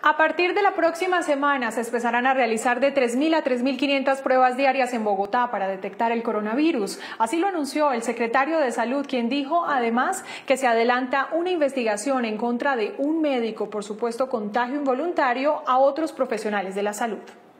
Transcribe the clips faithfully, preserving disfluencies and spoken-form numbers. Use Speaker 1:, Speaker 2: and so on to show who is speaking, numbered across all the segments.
Speaker 1: A partir de la próxima semana se empezarán a realizar de tres mil a tres mil quinientas pruebas diarias en Bogotá para detectar el coronavirus. Así lo anunció el secretario de Salud, quien dijo además que se adelanta una investigación en contra de un médico por supuesto contagio involuntario a otros profesionales de la salud.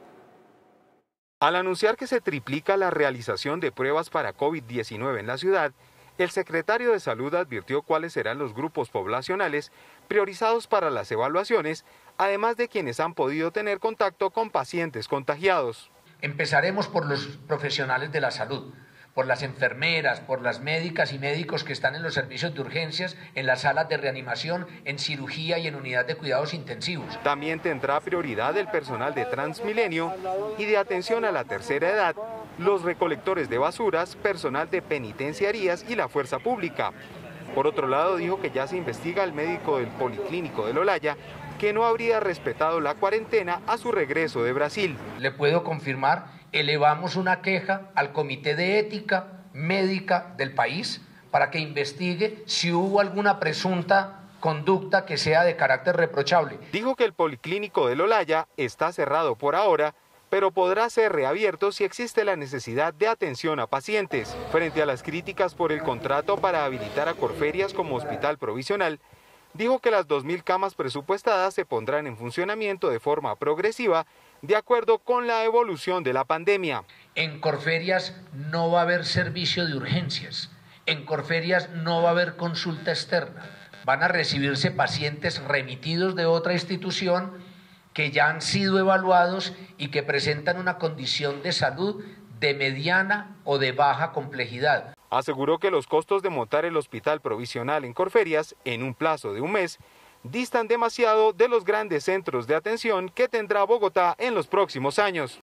Speaker 2: Al anunciar que se triplica la realización de pruebas para COVID diecinueve en la ciudad, el secretario de Salud advirtió cuáles serán los grupos poblacionales priorizados para las evaluaciones, además de quienes han podido tener contacto con pacientes contagiados.
Speaker 3: Empezaremos por los profesionales de la salud, por las enfermeras, por las médicas y médicos que están en los servicios de urgencias, en las salas de reanimación, en cirugía y en unidad de cuidados intensivos.
Speaker 2: También tendrá prioridad el personal de Transmilenio y de atención a la tercera edad, los recolectores de basuras, personal de penitenciarías y la fuerza pública. Por otro lado, dijo que ya se investiga al médico del Policlínico del Olaya, que no habría respetado la cuarentena a su regreso de Brasil.
Speaker 3: Le puedo confirmar, elevamos una queja al Comité de Ética Médica del país para que investigue si hubo alguna presunta conducta que sea de carácter reprochable.
Speaker 2: Dijo que el Policlínico del Olaya está cerrado por ahora, pero podrá ser reabierto si existe la necesidad de atención a pacientes. Frente a las críticas por el contrato para habilitar a Corferias como hospital provisional, dijo que las dos mil camas presupuestadas se pondrán en funcionamiento de forma progresiva, de acuerdo con la evolución de la pandemia.
Speaker 3: En Corferias no va a haber servicio de urgencias, en Corferias no va a haber consulta externa, van a recibirse pacientes remitidos de otra institución que ya han sido evaluados y que presentan una condición de salud de mediana o de baja complejidad.
Speaker 2: Aseguró que los costos de montar el hospital provisional en Corferias en un plazo de un mes distan demasiado de los grandes centros de atención que tendrá Bogotá en los próximos años.